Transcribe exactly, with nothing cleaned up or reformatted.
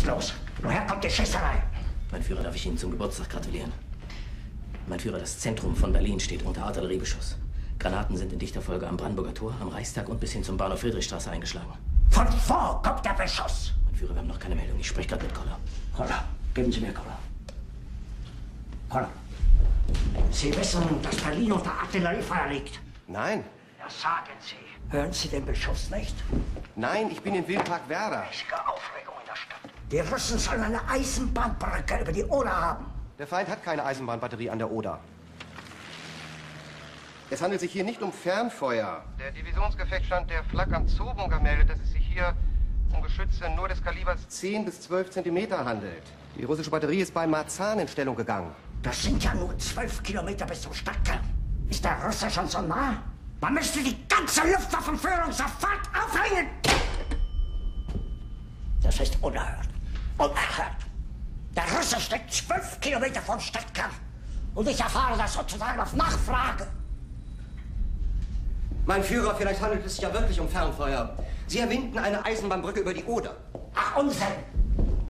los? Woher kommt die Schießerei? Mein Führer, darf ich Ihnen zum Geburtstag gratulieren? Mein Führer, das Zentrum von Berlin steht unter Artilleriebeschuss. Granaten sind in dichter Folge am Brandenburger Tor, am Reichstag und bis hin zum Bahnhof Friedrichstraße eingeschlagen. Von wo kommt der Beschuss? Mein Führer, wir haben noch keine Meldung. Ich spreche gerade mit Koller. Koller, geben Sie mir Koller. Koller. Sie wissen, dass Berlin unter Artilleriefeuer liegt? Nein. Ja, sagen Sie. Hören Sie den Beschuss nicht? Nein, ich bin im Wildpark Werder. Richtige Aufregung in der Stadt. Die Russen sollen eine Eisenbahnbrücke über die Oder haben. Der Feind hat keine Eisenbahnbatterie an der Oder. Es handelt sich hier nicht um Fernfeuer. Der Divisionsgefechtsstand der Flak am Zoobunker meldet, dass es sich hier um Geschütze nur des Kalibers zehn bis zwölf Zentimeter handelt. Die russische Batterie ist bei Marzahn in Stellung gegangen. Das sind ja nur zwölf Kilometer bis zum Stadtkern. Ist der Russe schon so nah? Man müsste die ganze Luftwaffenführung sofort aufhängen! Das ist unerhört. Unerhört. Der Russe steckt zwölf Kilometer vom Stadtkern. Und ich erfahre das sozusagen auf Nachfrage. Mein Führer, vielleicht handelt es sich ja wirklich um Fernfeuer. Sie erwinden eine Eisenbahnbrücke über die Oder. Ach, Unsinn!